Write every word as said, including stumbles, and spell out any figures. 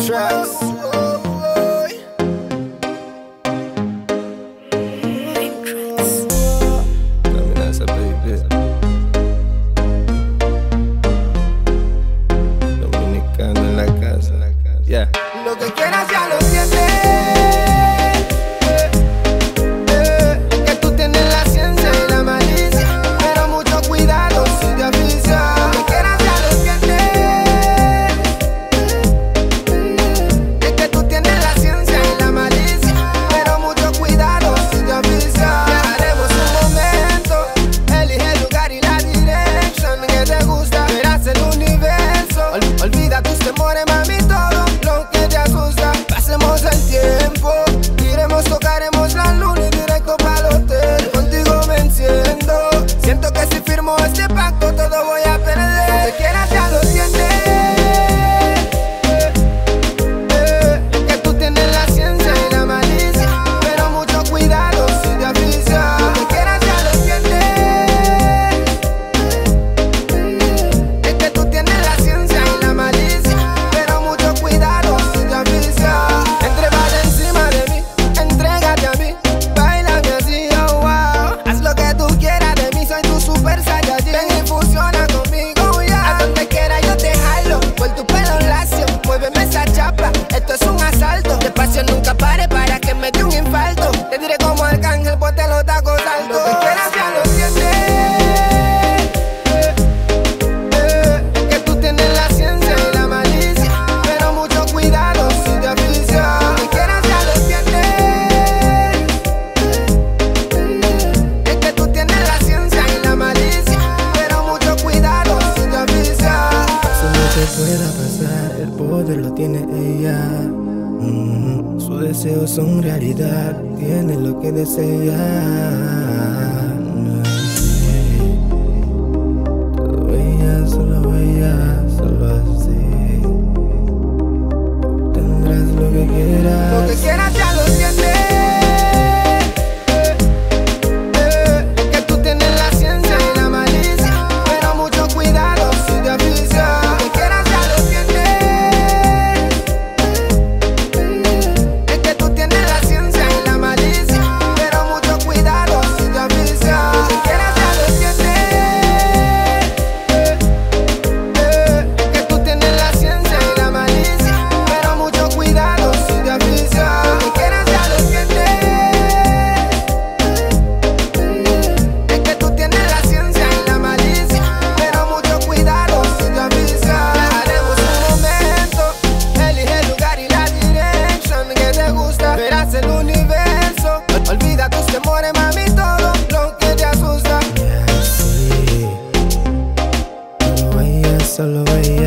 tracks. Amenaza, baby. Dominicano en la casa. Yeah. Lo que quieras ya lo tienes. Olvida tus temores, mami, todo lo que te asusta. Pasemos el tiempo, iremos, tocaremos la luna y directo para el hotel. Contigo me enciendo, siento que si firmo este pacto todo voy a perder. Lo que quieras ya lo tienes. Que tú tienes la ciencia y la malicia, pero mucho cuidado si te aviso. Lo que quieras ya lo tienes. Es que tú tienes la ciencia y la malicia, pero mucho cuidado si te avisa. Entrégate encima de mí, entrégate a mí, bailame así, oh wow. Haz lo que tú quieras de mí, soy tu super saiyajin. Ven y fusiona conmigo, ya. A donde quiera yo te jalo, por tu pelo lacio, muéveme esa chapa. Esto es un asalto, despacio nunca pare para que me dé un infarto. Te diré como Arcángel, ponte los tacos altos. Lo que quieras ya lo tienes. Pueda pasar, el poder lo tiene ella. Mm, sus deseos son realidad, tiene lo que desea. Mm, sí. Todo ella, solo ella, solo así. Tendrás lo que quieras. Lo que quieras ya lo tienes. Verás el universo, olvida tus temores, mami, todo lo que te asusta. Yeah, sí. Solo ella, solo ella.